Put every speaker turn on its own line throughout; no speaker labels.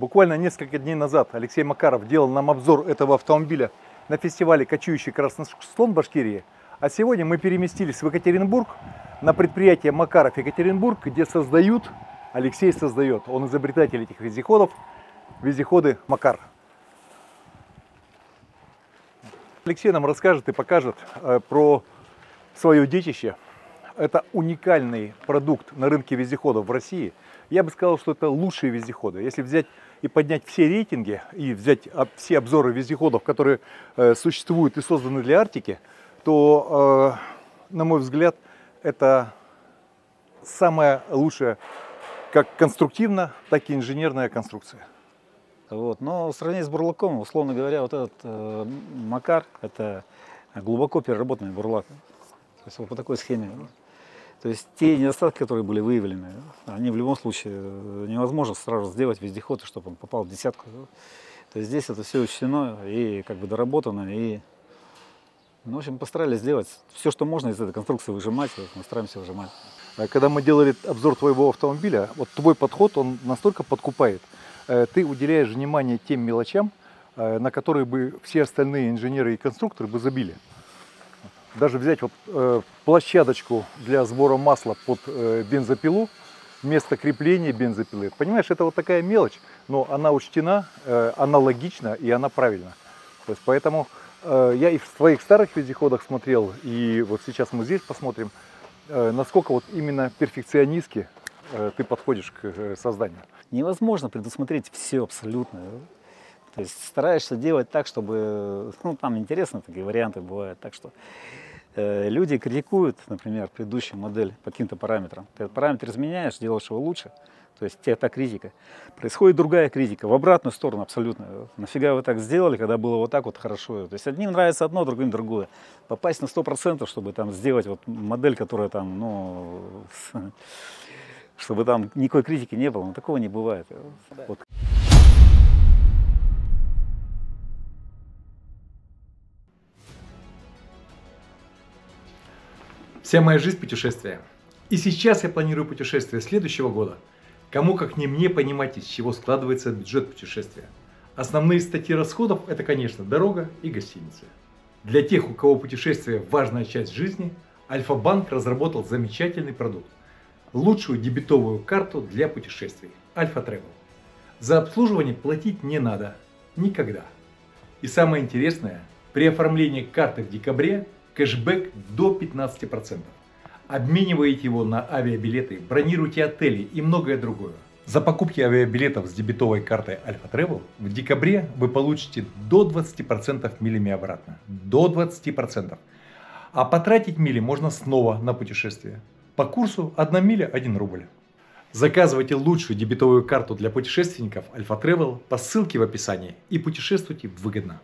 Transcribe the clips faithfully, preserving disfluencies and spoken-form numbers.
Буквально несколько дней назад Алексей Макаров делал нам обзор этого автомобиля на фестивале «Кочующий красный слон» в Башкирии. А сегодня мы переместились в Екатеринбург на предприятие Макаров Екатеринбург, где создают, Алексей создает, он изобретатель этих вездеходов, вездеходы Макар. Алексей нам расскажет и покажет э, про свое детище. Это уникальный продукт на рынке вездеходов в России. Я бы сказал, что это лучшие вездеходы. Если взять и поднять все рейтинги, и взять все обзоры вездеходов, которые э, существуют и созданы для Арктики, то, э, на мой взгляд, это самая лучшая как конструктивно, так и инженерная конструкция.
Вот. Но в сравнении с бурлаком, условно говоря, вот этот э, Макар, это глубоко переработанный бурлак. То есть вот по такой схеме. То есть те недостатки, которые были выявлены, они в любом случае невозможно сразу сделать вездеход, чтобы он попал в десятку. То есть здесь это все учтено и как бы доработано. И, ну, в общем, постарались сделать все, что можно из этой конструкции выжимать, мы стараемся выжимать.
Когда мы делали обзор твоего автомобиля, вот твой подход, он настолько подкупает. Ты уделяешь внимание тем мелочам, на которые бы все остальные инженеры и конструкторы бы забили. Даже взять вот э, площадочку для сбора масла под э, бензопилу, место крепления бензопилы. Понимаешь, это вот такая мелочь, но она учтена, э, она логична и она правильна. То есть поэтому э, я и в своих старых вездеходах смотрел, и вот сейчас мы здесь посмотрим, э, насколько вот именно перфекционистски э, ты подходишь к э, созданию.
Невозможно предусмотреть все абсолютно. То есть стараешься делать так, чтобы, ну, там интересно такие варианты бывают, так что э, люди критикуют, например, предыдущую модель по каким-то параметрам. Ты этот параметр изменяешь, делаешь его лучше, то есть это критика. Происходит другая критика, в обратную сторону абсолютно. Нафига вы так сделали, когда было вот так вот хорошо? То есть одним нравится одно, другим другое. Попасть на сто процентов, чтобы там сделать вот модель, которая там, ну, чтобы там никакой критики не было, но такого не бывает. Вот.
Вся моя жизнь путешествия. И сейчас я планирую путешествие следующего года. Кому как не мне понимать, из чего складывается бюджет путешествия. Основные статьи расходов – это, конечно, дорога и гостиницы. Для тех, у кого путешествие – важная часть жизни, Альфа-банк разработал замечательный продукт. Лучшую дебетовую карту для путешествий – Альфа Travel. За обслуживание платить не надо. Никогда. И самое интересное, при оформлении карты в декабре кэшбэк до пятнадцати процентов. Обмениваете его на авиабилеты, бронируете отели и многое другое. За покупки авиабилетов с дебетовой картой Альфа Travel в декабре вы получите до двадцати процентов милями обратно. До двадцати процентов. А потратить мили можно снова на путешествие. По курсу одна миля один рубль. Заказывайте лучшую дебетовую карту для путешественников Альфа Travel по ссылке в описании и путешествуйте выгодно.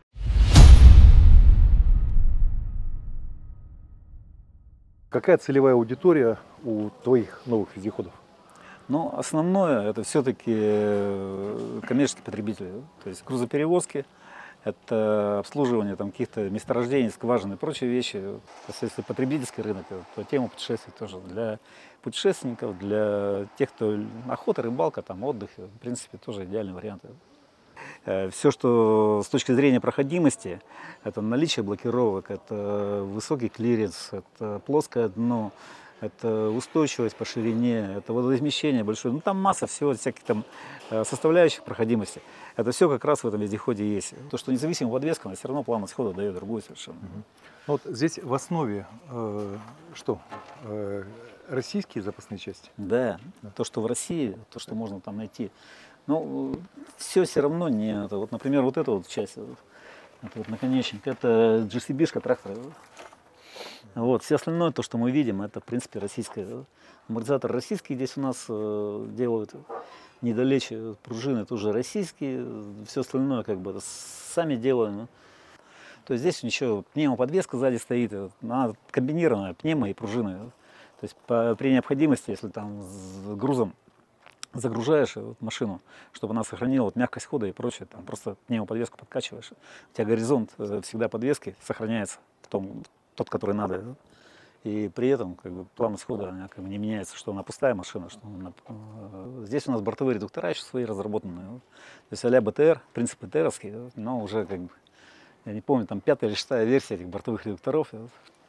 Какая целевая аудитория у твоих новых вездеходов?
Ну, основное это все-таки коммерческие потребители, то есть грузоперевозки, это обслуживание там каких-то месторождений, скважин и прочие вещи. То есть, если потребительский рынок, то тема путешествий тоже для путешественников, для тех, кто охота, рыбалка, там отдых, в принципе, тоже идеальный вариант. Все, что с точки зрения проходимости, это наличие блокировок, это высокий клиренс, это плоское дно, это устойчивость по ширине, это водоизмещение большое. Ну, там масса всего, всяких там составляющих проходимости. Это все как раз в этом вездеходе есть. То, что независимо подвеска, она все равно плавность хода дает другую совершенно.
Угу. Вот здесь в основе э, что? Э, российские запасные части?
Да, да, то, что в России, то, что можно там найти. Ну, все все равно не это. Вот, например, вот эта вот часть, это вот наконечник, это джи си би-шка трактора. Вот, все остальное, то, что мы видим, это, в принципе, российское. Амортизатор российский здесь у нас э, делают, недалече пружины тоже российские, все остальное как бы сами делаем. То есть здесь еще пневмоподвеска сзади стоит, она комбинированная, пневмо и пружины. То есть по, при необходимости, если там с грузом загружаешь машину, чтобы она сохранила вот мягкость хода и прочее, там просто пневмоподвеску подкачиваешь, у тебя горизонт всегда подвески сохраняется в том, тот, который надо. И при этом как бы, плавность хода она, как бы, не меняется, что она пустая машина. Что она, э, здесь у нас бортовые редуктора еще свои разработанные. Вот. То есть а-ля БТР, принцип БТРовский, вот, но уже как бы, я не помню, там пятая или шестая версия этих бортовых редукторов. Вот.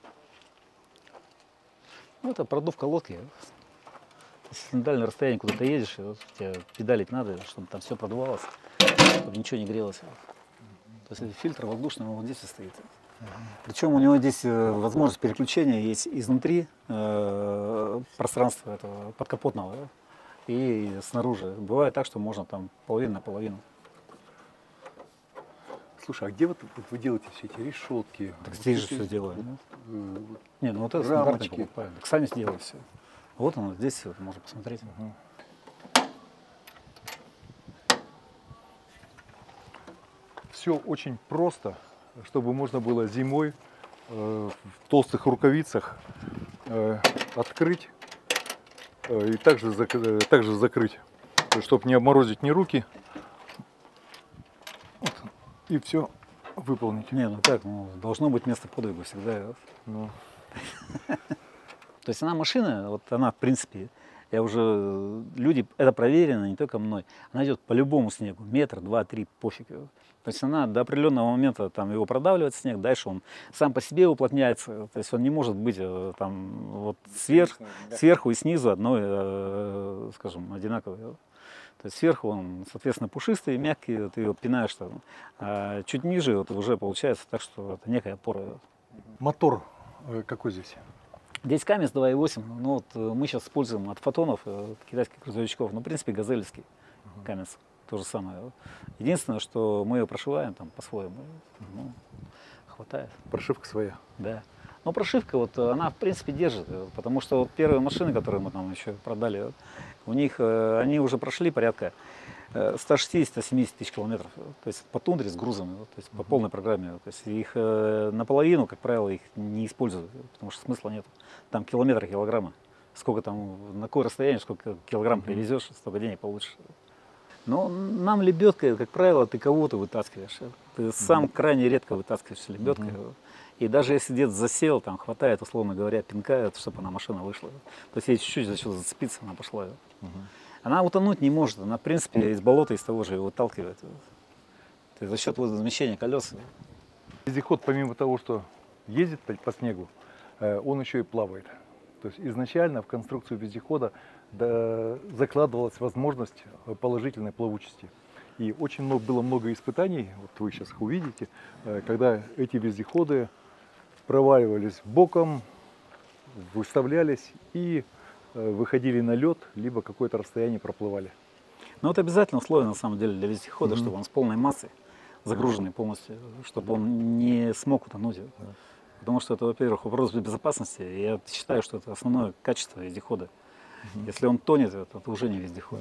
Ну, это продувка лодки. Вот. Если на дальнее расстояние куда-то едешь, вот, тебе педалить надо, чтобы там все продувалось, чтобы ничего не грелось. Вот. То есть фильтр воздушный он вот здесь стоит. Причем у него здесь возможность переключения есть изнутри э, пространства этого подкапотного, да, и снаружи. Бывает так, что можно там половину на половину.
Слушай, а где вот, вот вы делаете все эти решетки?
Так
вот
здесь же
эти,
все делаем.
э,
Не, ну вот это
рамочки.
стандартный покупаем. Так сами сделаем все. Вот оно, здесь вот, можно посмотреть.
Угу. Все очень просто, чтобы можно было зимой э, в толстых рукавицах э, открыть э, и также, зак э, также закрыть, чтобы не обморозить ни руки. Вот. И все выполнить.
Не, ну так, ну, должно быть место подвига всегда.
Ну.
То есть она машина, вот она в принципе, я уже, люди, это проверено не только мной, она идет по любому снегу, метр, два, три, пофиг. То есть она до определенного момента там его продавливает снег, дальше он сам по себе уплотняется, то есть он не может быть там вот сверх, сверху и снизу одной, скажем, одинаковой. То есть сверху он, соответственно, пушистый, мягкий, ты его пинаешь там, а чуть ниже вот уже получается так, что это некая опора.
Мотор какой здесь?
Здесь Камец два и восемь, ну вот мы сейчас используем от Фотонов, от китайских грузовичков, ну в принципе газелевский uh-huh. Камец, то же самое. Единственное, что мы ее прошиваем там по-своему, ну, хватает.
Прошивка своя?
Да. Но прошивка, вот, она в принципе держит, потому что вот первые машины, которые мы там еще продали, у них, они уже прошли порядка ста шестидесяти — ста семидесяти тысяч километров, то есть по тундре с грузом, то есть по полной программе. То есть их наполовину, как правило, их не используют, потому что смысла нет. Там километры, килограммы. Сколько там, на какое расстояние, сколько килограмм привезешь, столько денег получишь. Но нам лебедкой, как правило, ты кого-то вытаскиваешь. Ты сам крайне редко вытаскиваешь лебедкой. И даже если где-то засел, там хватает, условно говоря, пинка, чтобы она машина вышла. То есть ей чуть-чуть за что-то зацепиться, она пошла. Она утонуть не может, она в принципе из болота, из того же ее выталкивает. То есть за счет возмещения колес.
Вездеход, помимо того, что ездит по, по снегу, он еще и плавает. То есть изначально в конструкцию вездехода да, закладывалась возможность положительной плавучести. И очень много, было много испытаний, вот вы сейчас их увидите, когда эти вездеходы проваливались боком, выставлялись и выходили на лед, либо какое-то расстояние проплывали.
Ну это обязательно условие на самом деле для вездехода, mm-hmm. чтобы он с полной массой, загруженный полностью, чтобы он не смог утонуть. Mm-hmm. Потому что это, во-первых, вопрос безопасности. И я считаю, что это основное качество вездехода. Mm-hmm. Если он тонет, это, это уже не вездеход.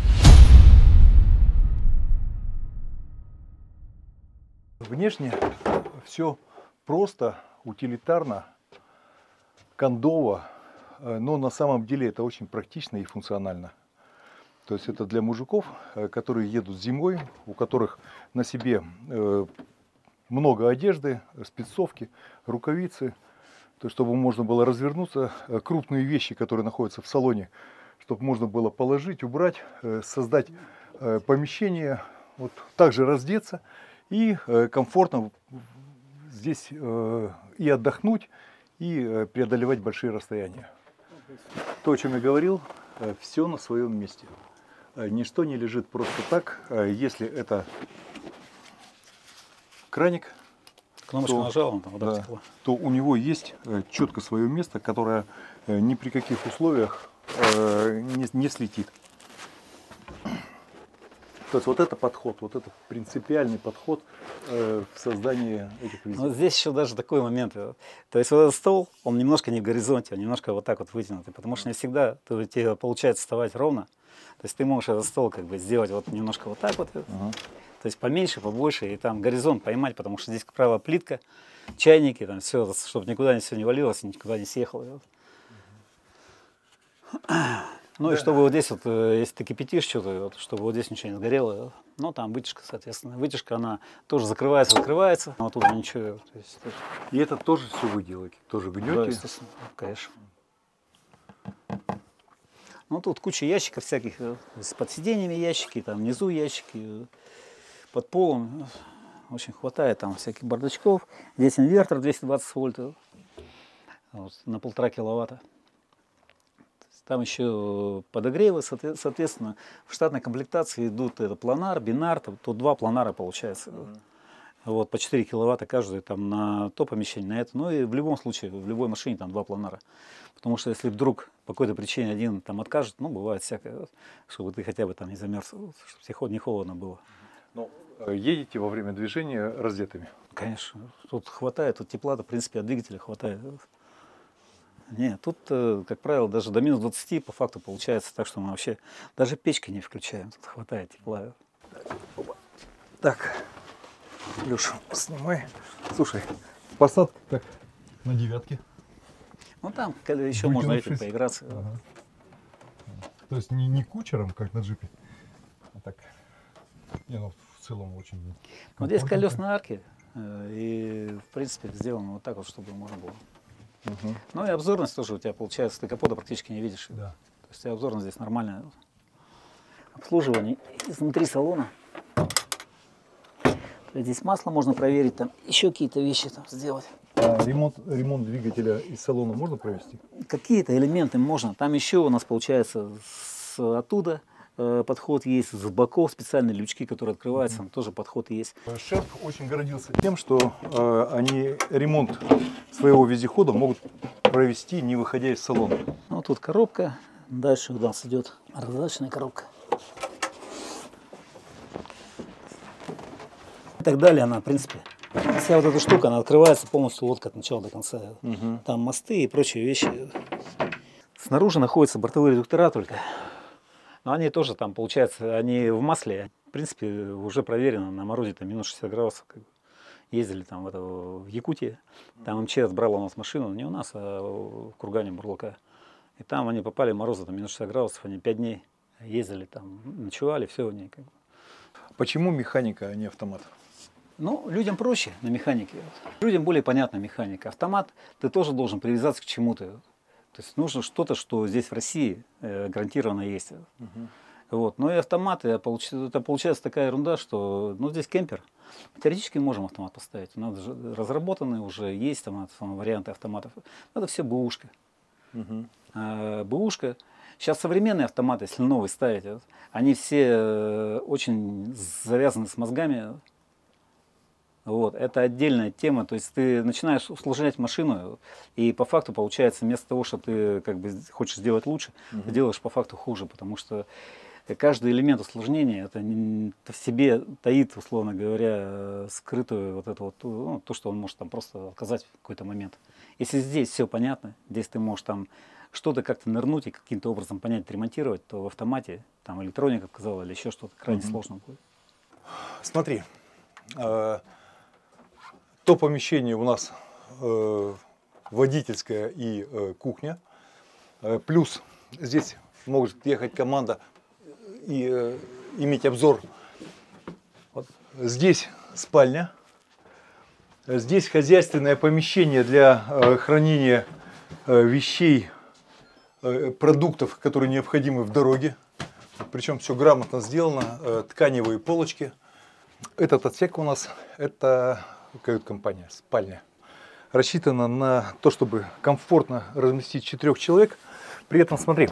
Внешне все просто, утилитарно, кондово. Но на самом деле это очень практично и функционально. То есть это для мужиков, которые едут зимой, у которых на себе много одежды, спецовки, рукавицы, то есть чтобы можно было развернуться, крупные вещи, которые находятся в салоне, чтобы можно было положить, убрать, создать помещение, вот, также раздеться и комфортно здесь и отдохнуть, и преодолевать большие расстояния. То, о чем я говорил, все на своем месте. Ничто не лежит просто так. Если это краник,
кнопочку
то,
нажал, он там вода
да,
потекла.
То у него есть четко свое место, которое ни при каких условиях не, не слетит. То есть вот это подход, вот это принципиальный подход э, в создании этих визитов.
Вот здесь еще даже такой момент. То есть вот этот стол, он немножко не в горизонте, он немножко вот так вот вытянутый, потому что не всегда то, тебе получается вставать ровно. То есть ты можешь этот стол как бы сделать вот немножко вот так вот, uh-huh. то есть поменьше, побольше, и там горизонт поймать, потому что здесь, как правило, плитка, чайники, там все, чтобы никуда не все не валилось, никуда не съехало. Uh-huh. Ну
Да.
и чтобы вот здесь вот, э, если ты кипятишь что-то, вот, чтобы вот здесь ничего не сгорело, ну там вытяжка, соответственно. Вытяжка, она тоже закрывается, закрывается, но оттуда ничего. То есть, это-
И это тоже все вы делаете, тоже
да,
гнете.
естественно, конечно. Ну тут куча ящиков всяких, э, то есть под сиденьями ящики, там внизу ящики, э, под полом. Очень хватает там всяких бардачков. Здесь инвертор двести двадцать вольт, э, вот, на полтора киловатта. Там еще подогревы, соотве- соответственно, в штатной комплектации идут это планар, бинар, там, тут два планара получается.
Мгм.
Вот, по четыре киловатта каждый там на то помещение, на это. Ну и в любом случае, в любой машине там два планара. Потому что если вдруг по какой-то причине один там откажет, ну бывает всякое, вот, чтобы ты хотя бы там не замерз, вот, чтобы тебе ход- не холодно было.
Ну, э, едете во время движения раздетыми.
Конечно, тут хватает, тут тепла-то в принципе от двигателя хватает. Не, тут, э, как правило, даже до минус двадцати по факту получается так, что мы вообще даже печки не включаем, тут хватает тепла.
Так, Леша, снимай. Слушай, посадка так на девятке.
Ну там еще можно этим
Выкинувшись.
поиграться.
Ага. То есть не, не кучером, как на джипе, а так. Не, ну в целом очень.
Вот здесь
комфортненько.
колесные арки, э, и в принципе сделано вот так вот, чтобы можно было.
Мгм.
Ну и обзорность тоже у тебя получается, ты капота практически не видишь.
Да.
То есть у тебя обзорность здесь нормальная. Обслуживание изнутри салона. То есть здесь масло можно проверить, там еще какие-то вещи там сделать.
А ремонт, ремонт двигателя из салона можно провести?
Какие-то элементы можно. Там еще у нас получается с, оттуда э, подход есть, с боков специальные лючки, которые открываются, там тоже подход есть.
Шеф очень гордился тем, что э, они ремонт своего вездехода могут провести, не выходя из салона.
Ну тут коробка, дальше у нас идет раздаточная коробка. И так далее, она, в принципе, вся вот эта штука, она открывается полностью лодка от начала до конца.
Мгм.
Там мосты и прочие вещи. Снаружи находятся бортовые редуктора только. Но они тоже там, получается, они в масле. В принципе, уже проверено на морозе там минус шестьдесят градусов. Как бы. Ездили там в, это, в Якутии. Там МЧС брала у нас машину, не у нас, а в кургане Бурлака. И там они попали в морозы там минус шестьдесят градусов, они пять дней ездили там, ночевали, все у них. Как бы.
Почему механика, а не автомат?
Ну, людям проще на механике. Людям более понятна механика. Автомат, ты тоже должен привязаться к чему-то. То есть нужно что-то, что здесь в России э, гарантированно есть.
Мгм.
Вот. Но и автоматы, это получается такая ерунда, что ну, здесь кемпер. Теоретически можем автомат поставить. У нас же разработаны уже есть там, варианты автоматов. Это все бэушка.
Мгм.
А, бэушка. Сейчас современные автоматы, если новые ставить, вот, они все э, очень завязаны с мозгами. Вот, это отдельная тема, то есть ты начинаешь усложнять машину, и по факту получается, вместо того, что ты как бы хочешь сделать лучше,
Мгм.
ты делаешь по факту хуже, потому что каждый элемент усложнения это, не- это в себе таит, условно говоря, э, скрытую вот это вот, ну, то, что он может там просто отказать в какой-то момент. Если здесь все понятно, здесь ты можешь там что-то как-то нырнуть и каким-то образом понять, ремонтировать, то в автомате там электроника отказала или еще что-то крайне
Мгм.
сложно будет.
Смотри, э, то помещение у нас э, водительская и э, кухня. Э, плюс здесь может ехать команда и э, иметь обзор. Вот здесь спальня. Здесь хозяйственное помещение для э, хранения э, вещей, э, продуктов, которые необходимы в дороге. Причем все грамотно сделано. Э, тканевые полочки. Этот отсек у нас это кают-компания, спальня. Рассчитана на то, чтобы комфортно разместить четырех человек. При этом, смотри,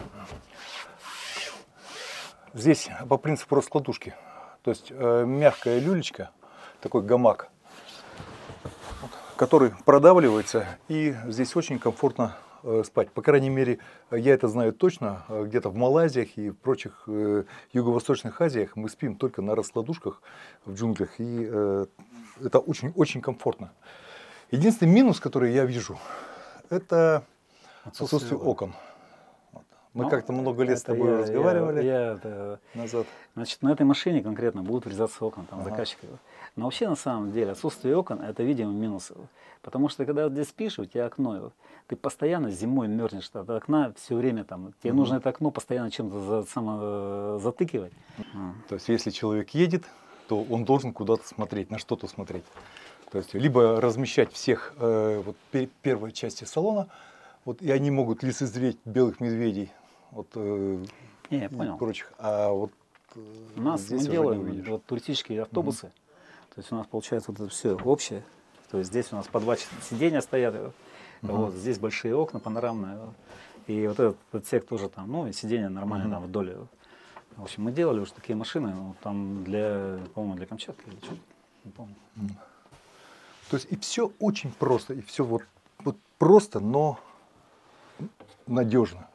здесь по принципу раскладушки. То есть э, мягкая люлечка, такой гамак, который продавливается, и здесь очень комфортно э, спать. По крайней мере, я это знаю точно. э, Где-то в Малайзиях и в прочих э, юго-восточных Азиях мы спим только на раскладушках в джунглях, и э, это очень-очень комфортно. Единственный минус, который я вижу, это отсутствие окон. Вот. Мы
Ну,
как-то много лет с
это
тобой
я-
разговаривали
Я, я это,
назад.
значит, на этой машине конкретно будут врезаться окна, там,
Ага.
заказчика. Но вообще, на самом деле, отсутствие окон – это, видимо, минус. Потому что, когда вот здесь спишь, у тебя окно, ты постоянно зимой мерзнешь от окна все время, там, тебе
Мгм.
нужно это окно постоянно чем-то за, само, затыкивать. А.
То есть, если человек едет, то он должен куда-то смотреть, на что-то смотреть. То есть, либо размещать всех э, вот, пе- первой части салона, вот, и они могут лицезреть белых медведей, вот, э,
Не, я
и
понял.
прочих. А вот э,
У нас
здесь
мы
уже
делаем
не увидишь.
вот, туристические автобусы. То есть у нас получается вот это все общее. То есть здесь у нас по два сиденья стоят.
Мгм.
Вот, здесь большие окна панорамные. И вот этот отсек тоже там, ну, и сиденья нормальные
Мгм.
там вдоль. В общем, мы делали уже такие машины, ну, там для, по-моему, для Камчатки или что, не помню.
То есть и все очень просто, и все вот, вот просто, но надежно.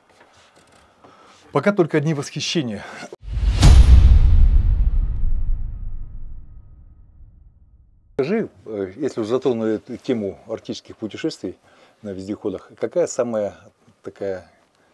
Пока только одни восхищения. Скажи, э, если уже затронули эту тему арктических путешествий на вездеходах, какая самая такая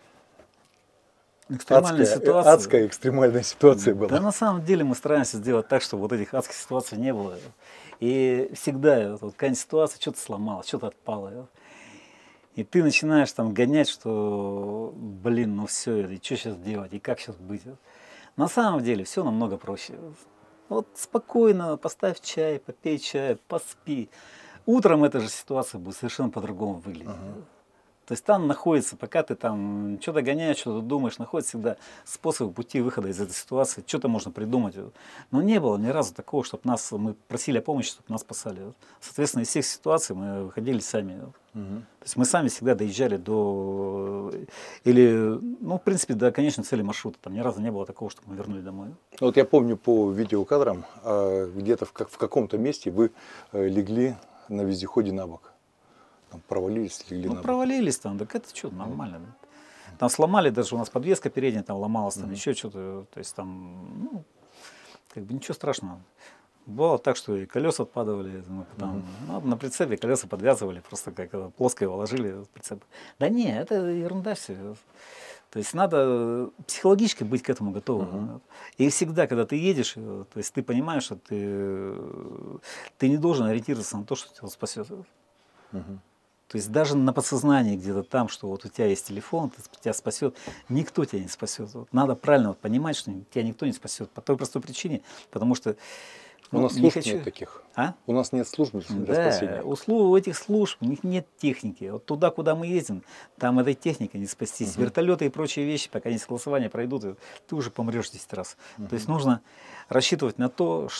Экстремальная
адская, э,
ситуация.
адская экстремальная ситуация была?
Да на самом деле мы стараемся сделать так, чтобы вот этих адских ситуаций не было. И всегда вот, какая-нибудь ситуация, что-то сломалось, что-то отпало. И ты начинаешь там гонять, что, блин, ну все, и что сейчас делать, и как сейчас быть. На самом деле все намного проще. Вот спокойно поставь чай, попей чай, поспи. Утром эта же ситуация будет совершенно по-другому выглядеть.
Ага.
То есть там находится, пока ты там что-то гоняешь, что-то думаешь, находится всегда способы пути выхода из этой ситуации, что-то можно придумать. Но не было ни разу такого, чтобы нас, мы просили о помощи, чтобы нас спасали. Соответственно, из всех ситуаций мы выходили сами.
Мгм.
То есть мы сами всегда доезжали до, или, ну, в принципе, до конечной цели маршрута. Там ни разу не было такого, чтобы мы вернули домой.
Вот я помню по видеокадрам, а, где-то в, как- в каком-то месте вы э, легли на вездеходе на бок. Там провалились, легли
Ну,
на бок.
провалились там, так это что, нормально. Там сломали, даже у нас подвеска передняя там ломалась, там
Мгм.
еще что-то. То есть там, ну, как бы ничего страшного. Бывало так, что и колеса отпадали, мы там, ну, на прицепе колеса подвязывали, просто как это, плоско его ложили в прицеп. Да не, это ерунда все. То есть надо психологически быть к этому готовым.
Мгм.
И всегда, когда ты едешь, э, то есть ты понимаешь, что ты, э, ты не должен ориентироваться на то, что тебя спасет.
Мгм.
То есть даже на подсознании где-то там, что вот у тебя есть телефон, ты- тебя спасет, никто тебя не спасет. Вот надо правильно вот понимать, что тебя никто не спасет по той простой причине, потому что
У
ну,
нас
не
служб
хочу-
нет таких.
А?
У нас нет служб для
Да,
спасения.
услуг у этих служб, у них нет техники. Вот туда, куда мы едем, там этой техникой не спастись.
Мгм.
Вертолеты и прочие вещи, пока не согласования пройдут, и ты уже помрешь десять раз. То есть нужно рассчитывать на то,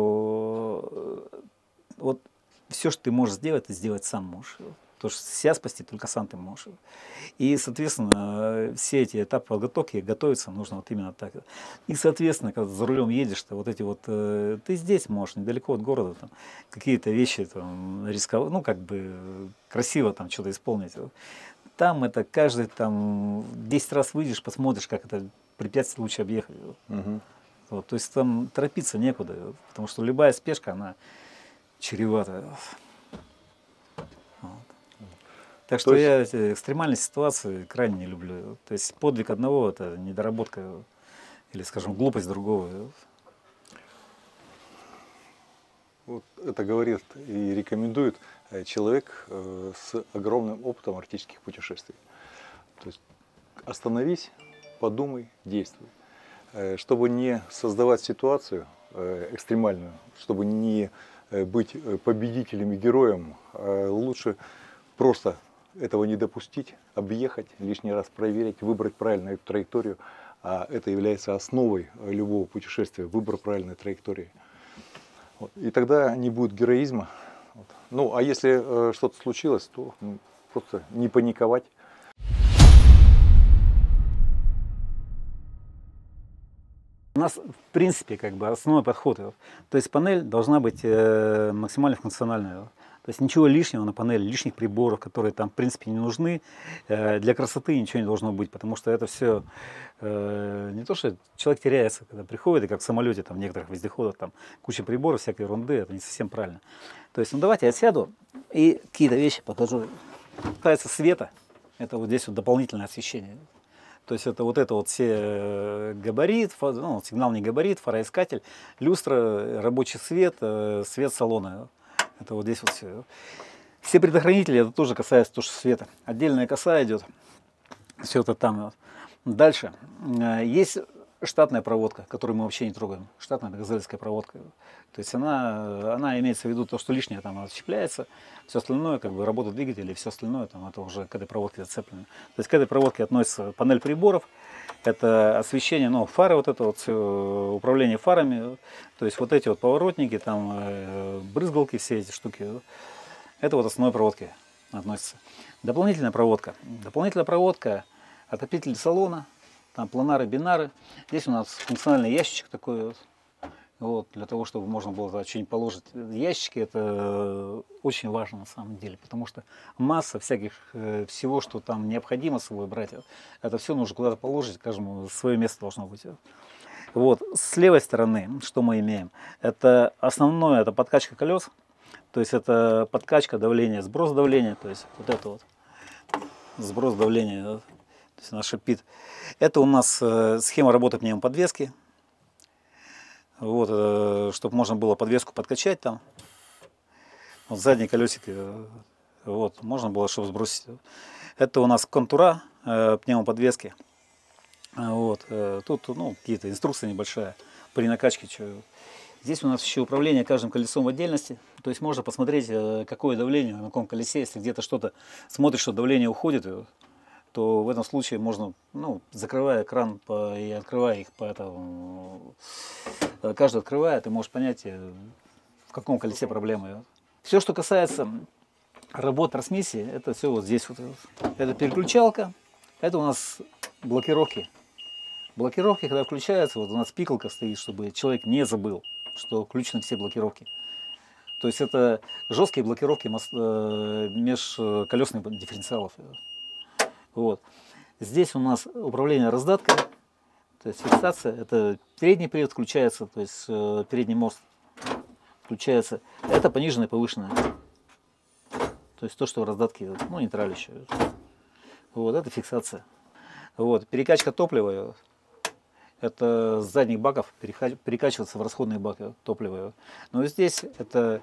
что э, вот все, что ты можешь сделать, ты сделать сам можешь. Потому что себя спасти только сам ты можешь. И, соответственно, все эти этапы подготовки, готовиться нужно вот именно так. И, соответственно, когда за рулем едешь, то вот эти вот, э, ты здесь можешь, недалеко от города, там, какие-то вещи там, рисковать, ну, как бы красиво там что-то исполнить. Там это каждый там десять раз выйдешь, посмотришь, как это препятствие лучше объехать.
Мгм.
Вот, то есть там торопиться некуда, потому что любая спешка, она чревата. Вот. Так что
То есть-
я эти экстремальные ситуации крайне не люблю. То есть подвиг одного – это недоработка или, скажем, глупость другого.
Вот это говорит и рекомендует э, человек э, с огромным опытом арктических путешествий. То есть остановись, подумай, действуй. Э, Чтобы не создавать ситуацию э, экстремальную, чтобы не э, быть э, победителем и героем, э, лучше просто этого не допустить, объехать, лишний раз проверить, выбрать правильную траекторию. А это является основой э, любого путешествия, выбор правильной траектории. Вот. И тогда не будет героизма. Вот. Ну, а если э, что-то случилось, то ну, просто не паниковать.
У нас, в принципе, как бы основной подход. То есть панель должна быть э, максимально функциональной. То есть ничего лишнего на панели, лишних приборов, которые там, в принципе, не нужны. Э, для красоты ничего не должно быть, потому что это все э, не то, что человек теряется, когда приходит, и как в самолете, там, в некоторых вездеходах, там куча приборов, всякой ерунды, это не совсем правильно. То есть, ну давайте я сяду и какие-то вещи покажу. Касается света, это вот здесь вот дополнительное освещение. То есть это вот это вот все габарит, ну, сигнал не габарит, фароискатель, люстра, рабочий свет, свет салона. Это вот здесь вот все. Все предохранители, это тоже касается тоже света. Отдельная коса идет. Все это там. Дальше. Есть штатная проводка, которую мы вообще не трогаем. Штатная газельская проводка. То есть она, она имеется в виду то, что лишнее там отщепляется. Все остальное, как бы работа двигателя и все остальное, там, это уже к этой проводке зацеплено. То есть к этой проводке относится панель приборов. Это освещение, ну, фары, вот это вот все, управление фарами. То есть вот эти вот поворотники, там, брызгалки, все эти штуки. Это вот основной проводке относится. Дополнительная проводка. Дополнительная проводка, отопитель салона, там планары, бинары. Здесь у нас функциональный ящичек такой вот. Вот, для того, чтобы можно было что-нибудь положить. Ящики это очень важно на самом деле, потому что масса всяких, всего, что там необходимо с собой брать, это все нужно куда-то положить, каждому свое место должно быть. Вот, с левой стороны, что мы имеем? Это основное, это подкачка колес, то есть это подкачка давления, сброс давления, то есть вот это вот, сброс давления, то есть она шипит. Это у нас схема работы пневмоподвески. Вот, чтобы можно было подвеску подкачать там. Вот задние колесики, вот, можно было, чтобы сбросить. Это у нас контура э, пневмоподвески. Вот, э, тут, ну, какие-то инструкции небольшая при накачке. Что. Здесь у нас еще управление каждым колесом в отдельности. То есть можно посмотреть, э, какое давление на каком колесе. Если где-то что-то смотришь, что давление уходит, то в этом случае можно, ну, закрывая кран по, и открывая их по этому, каждый открывая, ты можешь понять, в каком колесе проблемы. Все, что касается работы трансмиссии, это все вот здесь вот. Это переключалка, это у нас блокировки. Блокировки, когда включаются, вот у нас пикалка стоит, чтобы человек не забыл, что включены все блокировки. То есть это жесткие блокировки межколесных дифференциалов. Вот. Здесь у нас управление раздаткой, то есть фиксация, это передний привод включается, то есть э, передний мост включается, это пониженное и повышенное, то есть то, что в раздатке, ну, нейтралище. Вот, это фиксация. Вот, перекачка топлива, это с задних баков перекачиваться в расходные баки топлива. Но здесь это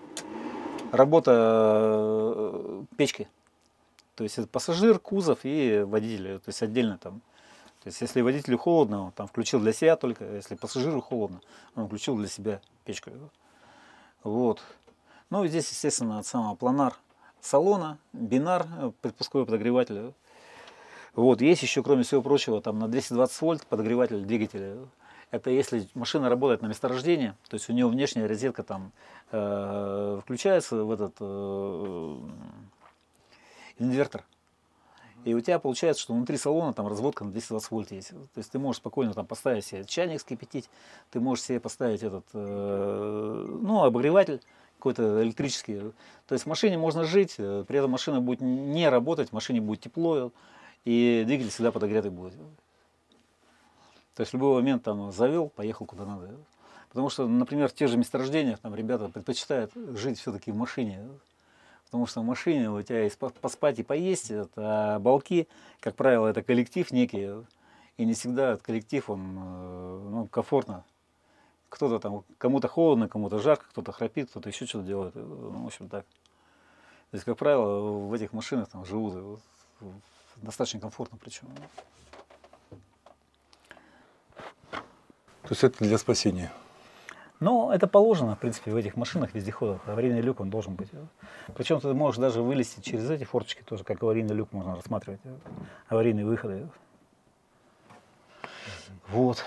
работа печки. То есть это пассажир, кузов и водитель, то есть отдельно там. То есть если водителю холодно, он там включил для себя только, если пассажиру холодно, он включил для себя печку. Вот. Ну и здесь, естественно, от самого планар салона, бинар, предпусковой подогреватель. Вот. Есть еще, кроме всего прочего, там на двести двадцать вольт подогреватель двигателя. Это если машина работает на месторождении, то есть у нее внешняя розетка там э, включается в этот э, инвертор. И у тебя получается, что внутри салона там разводка на двести двадцать вольт есть. То есть ты можешь спокойно там поставить себе чайник вскипятить, ты можешь себе поставить этот, э, ну, обогреватель какой-то электрический. То есть в машине можно жить, при этом машина будет не работать, в машине будет тепло, и двигатель всегда подогретый будет. То есть в любой момент там завел, поехал куда надо. Потому что, например, в тех же месторождениях там ребята предпочитают жить все-таки в машине. Потому что в машине у тебя есть поспать и поесть, а балки, как правило, это коллектив некий, и не всегда этот коллектив, он, ну, комфортно. Кто-то там, кому-то холодно, кому-то жарко, кто-то храпит, кто-то еще что-то делает. Ну, в общем, так. То есть, как правило, в этих машинах там живут достаточно комфортно причем.
То есть это для спасения?
Ну, это положено, в принципе, в этих машинах, вездеходах. Аварийный люк, он должен быть. Причем ты можешь даже вылезти через эти форточки, тоже как аварийный люк можно рассматривать. Аварийные выходы. Вот.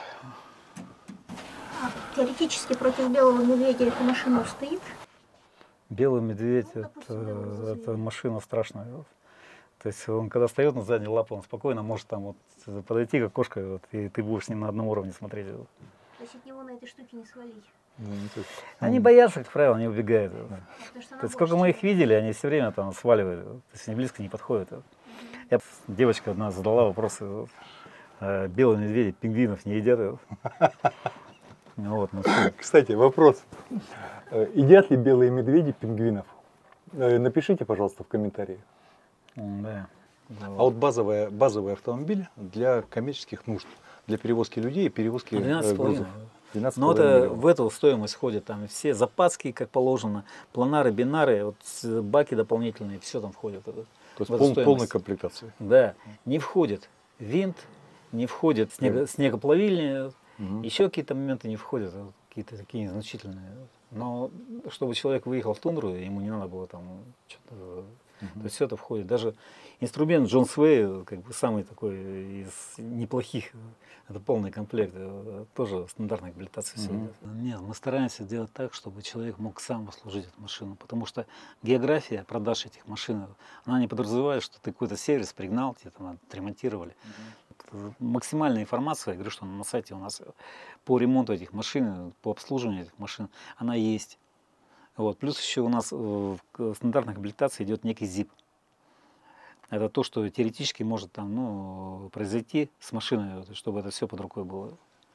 А теоретически против белого медведя эта машина устоит?
Белый медведь, это, это машина страшная. То есть он когда встает на задние лапы, он спокойно может там вот подойти как кошка, вот, и ты будешь с ним на одном уровне смотреть.
То есть от него на этой штуке не свалить?
Они боятся, как правило, они убегают.
Да.
То есть, сколько мы их видели, они все время там сваливают, то есть они близко не подходят. Угу. Я, девочка одна задала вопросы, вот, белые медведи пингвинов не едят. Вот, ну,
кстати, вопрос. Едят ли белые медведи пингвинов? Напишите, пожалуйста, в комментариях.
Да.
А вот базовая, базовый автомобиль для коммерческих нужд, для перевозки людей и перевозки
двенадцать
э,
с половиной.
грузов. двенадцать с
Но
половиной
это,
миллионов.
в эту стоимость входят там все запаски, как положено, планары, бинары, вот, с- баки дополнительные, все там входит.
То
в
есть
эту
пол-
стоимость.
полная комплектация.
Да, не входит винт, не входит снего, снегоплавильня,
Мгм.
еще какие-то моменты не входят, вот какие-то такие незначительные. Но чтобы человек выехал в тундру, ему не надо было там что-то. То есть все это входит. Даже инструмент Джон Свей, как бы самый такой из неплохих, это полный комплект, э, тоже стандартная комплектация все
Мгм.
идет. Нет, мы стараемся делать так, чтобы человек мог сам обслужить эту машину, потому что география продаж этих машин, она не подразумевает, что ты какой-то сервис пригнал, тебе там отремонтировали. Максимальная информация, я говорю, что на сайте у нас по ремонту этих машин, по обслуживанию этих машин, она есть. Вот. Плюс еще у нас э, в стандартной комплектации идет некий зип. Это то, что теоретически может там, ну, произойти с машиной, чтобы это все под рукой было.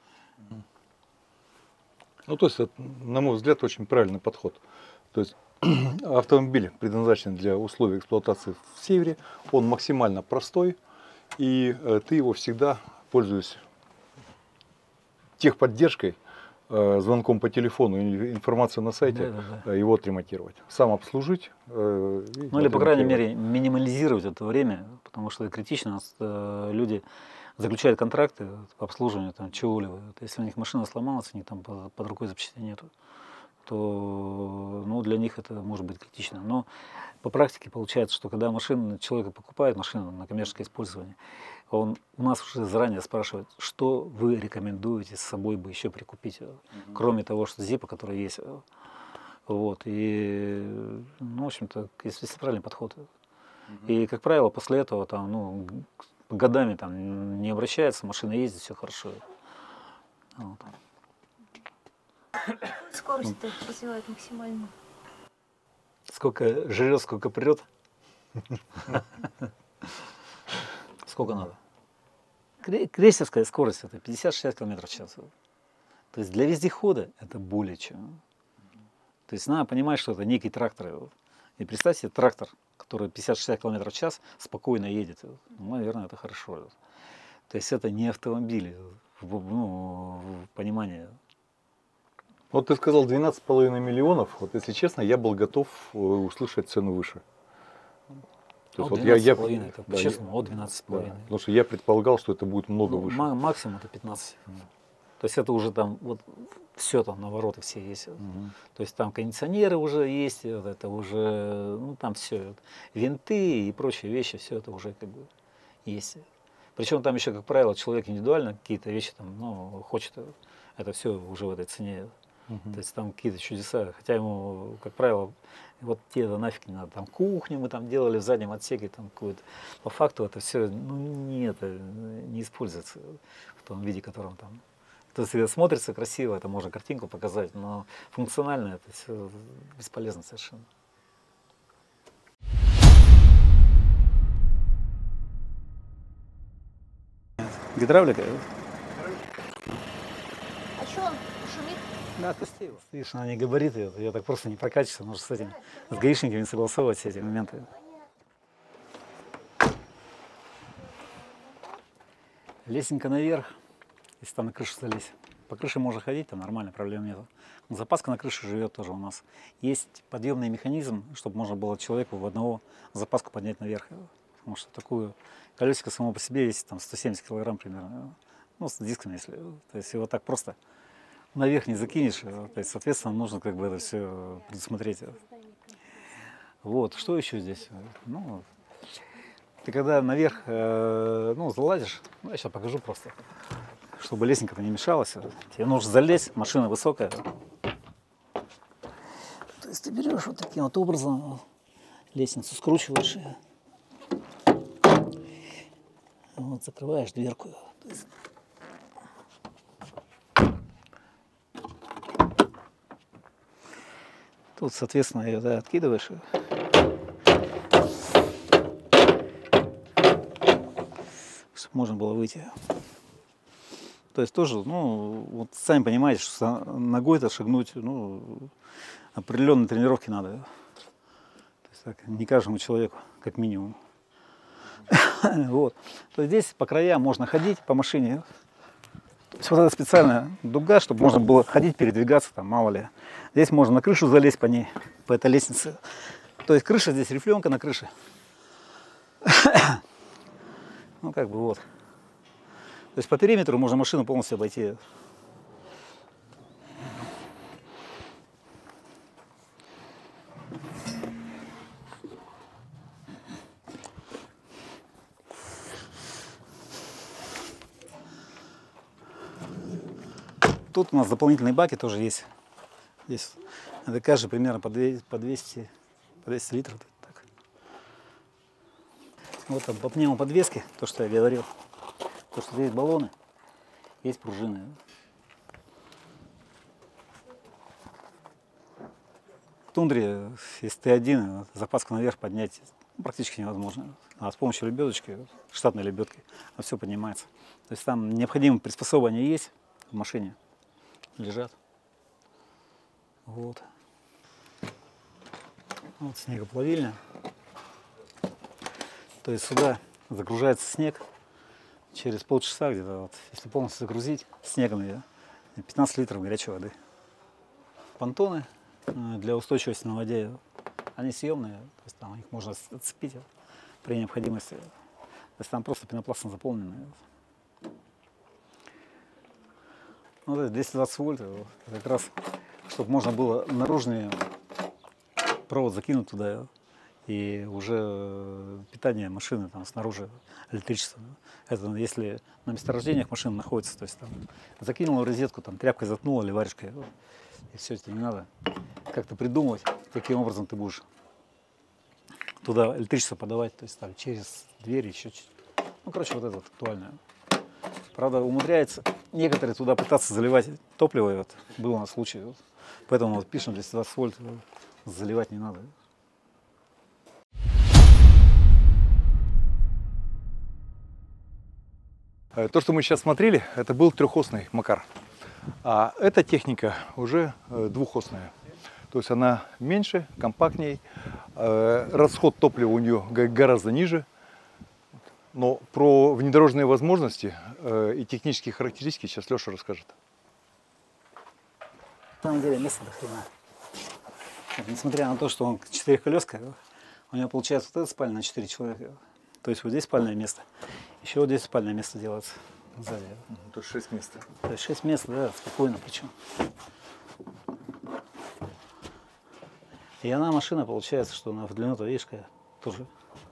Ну, то есть, это, на мой взгляд, очень правильный подход. То есть автомобиль предназначен для условий эксплуатации в севере, он максимально простой, и э, ты его всегда, пользуясь техподдержкой, э, звонком по телефону или информацией на сайте,
Да, да, да.
э, его отремонтировать. Сам обслужить. э, и
Ну или, по крайней
отремонтировать.
мере, минимализировать это время, потому что критично. У нас, э, люди заключают контракты по обслуживанию там, чего-либо. Вот если у них машина сломалась, у них там под, под рукой запчастей нету, то ну, для них это может быть критично. Но по практике получается, что когда машина, человек покупает машину на коммерческое использование, он у нас уже заранее спрашивает, что вы рекомендуете с собой бы еще прикупить, mm-hmm. кроме того, что зипа, который есть. Вот, и, ну, в общем-то, если правильный подход. Mm-hmm. И, как правило, после этого там, ну, годами там не обращается, машина ездит, все хорошо. Вот.
Скорость-то развивает максимально.
Сколько жрет, сколько прет. Сколько надо? Крейсерская скорость это пятьдесят шестьдесят километров в час. То есть для вездехода это более чем. То есть надо понимать, что это некий трактор. И представьте себе трактор, который пятьдесят шестьдесят километров в час спокойно едет. Ну, наверное, это хорошо. То есть это не автомобиль, ну, в понимании.
Вот ты сказал двенадцать с половиной миллионов. Вот если честно, я был готов услышать цену выше.
То есть, от двенадцать с половиной, это по-честному, от двенадцать с половиной.
Да, потому что я предполагал, что это будет много
ну,
выше.
Максимум это пятнадцать. То есть это уже там вот все там навороты все есть.
Угу.
То есть там кондиционеры уже есть, вот это уже, ну там все, винты и прочие вещи, все это уже как бы есть. Причем там еще, как правило, человек индивидуально какие-то вещи там, ну, хочет, это все уже в этой цене. Uh-huh. То есть там какие-то чудеса, хотя ему, как правило, вот те это нафиг не надо. Там кухню мы там делали в заднем отсеке, там какую-то. По факту это все, ну, не, это не используется в том виде, котором там. То есть это смотрится красиво, это можно картинку показать, но функционально это все бесполезно совершенно. Гидравлика.
А что он шумит?
Да, отпусти его. Видишь, она не габариты, ее так просто не прокатишься, нужно с этим, с гаишниками согласовывать все эти моменты. Лесенка наверх, если там на крышу залезть. По крыше можно ходить, там нормально, проблем нет. Запаска на крыше живет тоже у нас. Есть подъемный механизм, чтобы можно было человеку в одного запаску поднять наверх. Потому что такую колесико само по себе весит там сто семьдесят килограмм примерно. Ну, с дисками, если. То есть его так просто наверх не закинешь. То есть, соответственно, нужно как бы это все предусмотреть. Вот, что еще здесь? Ну, ты когда наверх, э, ну, залазишь, ну, я сейчас покажу просто, чтобы лестница-то не мешалась. Тебе нужно залезть, машина высокая. То есть ты берешь вот таким вот образом лестницу, скручиваешь ее. Вот, закрываешь дверку. То есть... Тут, соответственно, ее, да, откидываешь. Чтобы можно было выйти. То есть тоже, ну, вот сами понимаете, что ногой-то шагнуть, ну, определенные тренировки надо. То есть так, не каждому человеку, как минимум. Вот. То есть здесь по краям можно ходить по машине. То есть вот это специальная дуга, чтобы можно было ходить, передвигаться, там, мало ли. Здесь можно на крышу залезть по ней, по этой лестнице. То есть крыша здесь, рифленка на крыше. Ну, как бы вот. То есть по периметру можно машину полностью обойти. Тут у нас дополнительные баки тоже есть. Здесь это каждый примерно по двести, по двести литров. Так. Вот там по пневмоподвеске, то, что я говорил. То, что здесь баллоны, есть пружины. В тундре, если ты один, запаску наверх поднять практически невозможно. А с помощью лебедочки, штатной лебедки, все поднимается. То есть там необходимые приспособления есть в машине. Лежат. Вот. Вот снегоплавильня. То есть сюда загружается снег через полчаса где-то, вот, если полностью загрузить снегом ее, пятнадцать литров горячей воды. Понтоны для устойчивости на воде, они съемные, то есть там их можно отцепить при необходимости. То есть там просто пенопластом заполненные. Ну, это двести двадцать вольт, как раз, чтобы можно было наружный провод закинуть туда, и уже питание машины там снаружи электричество. Это если на месторождениях машина находится, то есть там закинул в розетку, там тряпкой заткнула или варежкой, и все, тебе не надо как-то придумывать, каким образом ты будешь туда электричество подавать, то есть там через дверь еще чуть. Ну, короче, вот это вот актуальное. Правда, умудряется некоторые туда пытаться заливать топливо, и вот был у нас случай. Вот. Поэтому вот пишем двести двадцать вольт, заливать не надо.
То, что мы сейчас смотрели, это был трехосный Макар. А эта техника уже двухосная. То есть она меньше, компактней, расход топлива у нее гораздо ниже. Но про внедорожные возможности и технические характеристики сейчас Леша расскажет.
На самом деле место до хрена. Вот, несмотря на то, что он четырехколеска, у него получается вот эта спальня на четыре человека. То есть вот здесь спальное место. Еще вот здесь спальное место делается сзади.
То есть шесть мест.
То есть шесть мест, да, спокойно причем. И она, машина, получается, что она в длину-то, видишь, какая тоже.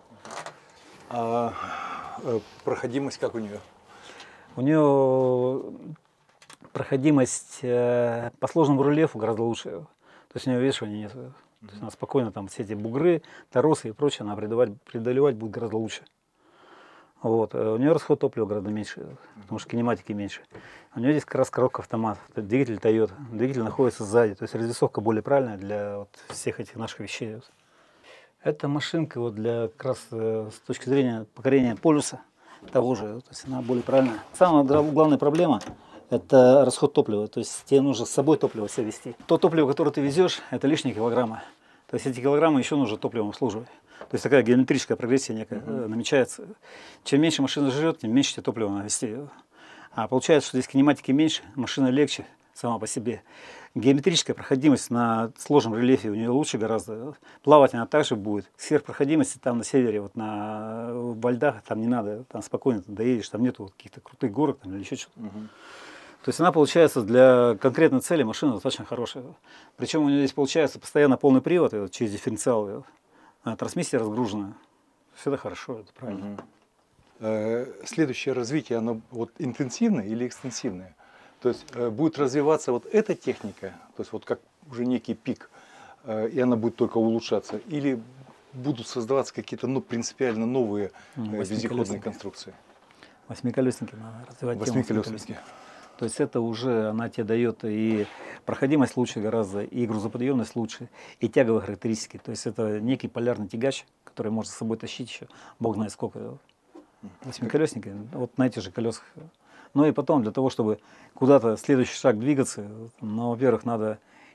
А проходимость как у нее?
У нее проходимость э, по сложному рельефу гораздо лучше. То есть у нее вешивания нет. То есть она спокойно там все эти бугры, торосы и прочее, она преодолевать, преодолевать будет гораздо лучше. Вот. У нее расход топлива гораздо меньше, потому что кинематики меньше. У нее здесь как раз коробка автомат, двигатель Toyota, двигатель находится сзади, то есть развесовка более правильная для вот всех этих наших вещей. Эта машинка вот для как раз с точки зрения покорения полюса того же, то есть она более правильная. Самая главная проблема – это расход топлива, то есть тебе нужно с собой топливо себе везти. То топливо, которое ты везешь, это лишние килограммы. То есть эти килограммы еще нужно топливом обслуживать. То есть такая геометрическая прогрессия некая mm-hmm. намечается. Чем меньше машина жрет, тем меньше тебе топлива надо везти. А получается, что здесь кинематики меньше, машина легче сама по себе. Геометрическая проходимость на сложном рельефе у нее лучше гораздо. Плавать она также будет. Сверхпроходимости там на севере, вот на, во льдах, там не надо, там спокойно ты доедешь, там нету вот каких-то крутых горок там, или еще что-то. Mm-hmm. То есть она получается для конкретной цели машина достаточно хорошая. Причем у нее здесь получается постоянно полный привод вот, через дифференциал. Трансмиссия разгружена. Все это хорошо, это правильно.
Угу. Следующее развитие, оно вот интенсивное или экстенсивное? То есть будет развиваться вот эта техника, то есть вот как уже некий пик, и она будет только улучшаться, или будут создаваться какие-то ну, принципиально новые вездеходные конструкции?
Восьмиколесники надо развивать.
Восьмиколесники.
То есть это уже она тебе дает и проходимость лучше гораздо, и грузоподъемность лучше, и тяговые характеристики. То есть это некий полярный тягач, который можно с собой тащить еще, бог знает сколько. Восьмиколесники, вот на этих же колесах. Ну и потом для того, чтобы куда-то следующий шаг двигаться, ну, во-первых, надо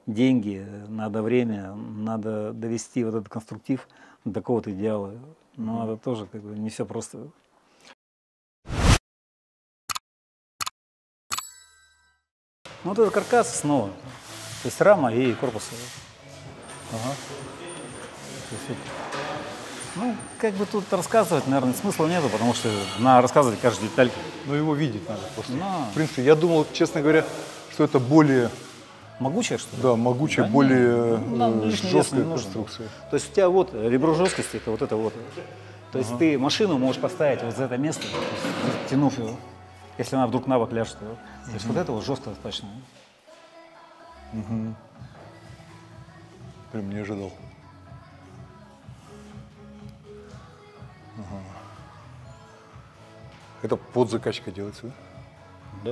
деньги, надо время, надо довести вот этот конструктив до такого-то идеала. Но это тоже как бы не все просто. Ну, вот это каркас снова. То есть рама и корпус.
Ага.
То есть вот, ну, как бы тут рассказывать, наверное, смысла нету, потому что надо рассказывать каждую детальку.
Но его видеть надо просто.
Но...
В принципе, я думал, честно говоря, что это более,
Могучая, что ли?
да, могучая,
Да,
более
нет, нам
э,
лишний вес
жесткая
не нужен.
конструкция.
То есть у тебя вот ребро жесткости, это вот это вот. То есть ты машину можешь поставить вот за это место, то есть, тянув его, если она вдруг на бок ляжет. То uh-huh. есть вот это вот жестко достаточно.
Угу. Прям не ожидал. Ага. Это подзакачка делается, да?
Да.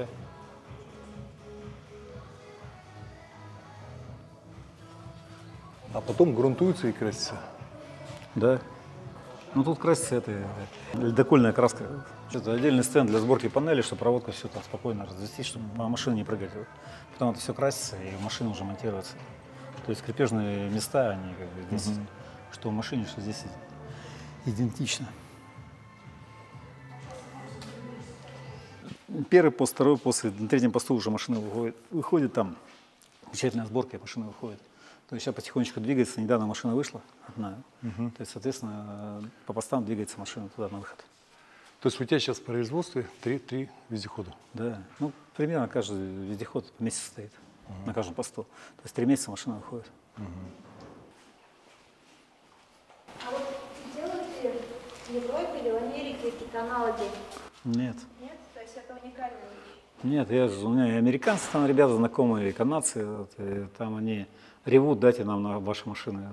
А потом грунтуется и красится.
Да. Ну тут красится это ледокольная краска. Это отдельный стенд для сборки панели, чтобы проводка все там спокойно развести, чтобы по машине не прыгать. Потом это все красится и машина уже монтируется. То есть крепежные места, они как бы здесь, угу. что в машине, что здесь идентично. Первый пост, второй пост, на третьем посту уже машина выходит, выходит там, тщательная сборка, и машина выходит. То есть сейчас потихонечку двигается, недавно машина вышла одна, угу. то есть, соответственно, по постам двигается машина туда на выход.
То есть у тебя сейчас в производстве три, три вездехода?
Да, ну примерно каждый вездеход месяц стоит, угу. на каждом посту. То есть три месяца машина выходит.
Угу.
А вот делаете в Европе или в Америке какие-то аналоги?
Нет.
Нет? То есть это уникальная вещь?
Нет, я, у меня и американцы там ребята знакомые, и канадцы, вот, и там они ревут, дайте нам на ваши машины.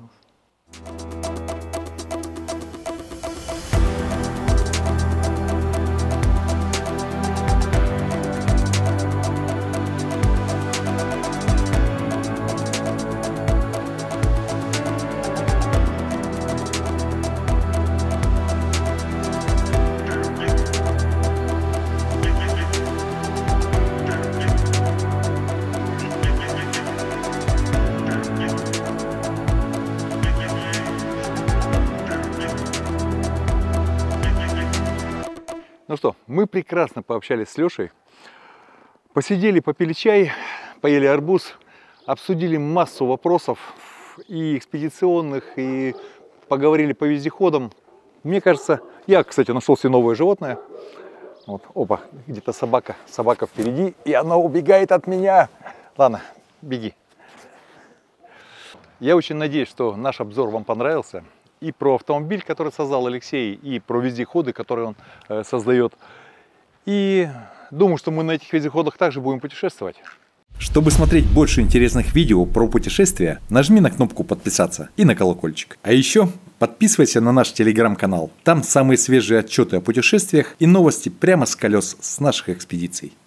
Ну что, мы прекрасно пообщались с Лешей, посидели, попили чай, поели арбуз, обсудили массу вопросов и экспедиционных, и поговорили по вездеходам. Мне кажется, я, кстати, нашел себе новое животное. Вот, опа, где-то собака, собака впереди, и она убегает от меня. Ладно, беги. Я очень надеюсь, что наш обзор вам понравился. И про автомобиль, который создал Алексей, и про вездеходы, которые он э, создает. И думаю, что мы на этих вездеходах также будем путешествовать.
Чтобы смотреть больше интересных видео про путешествия, нажми на кнопку подписаться и на колокольчик. А еще подписывайся на наш телеграм-канал. Там самые свежие отчеты о путешествиях и новости прямо с колес с наших экспедиций.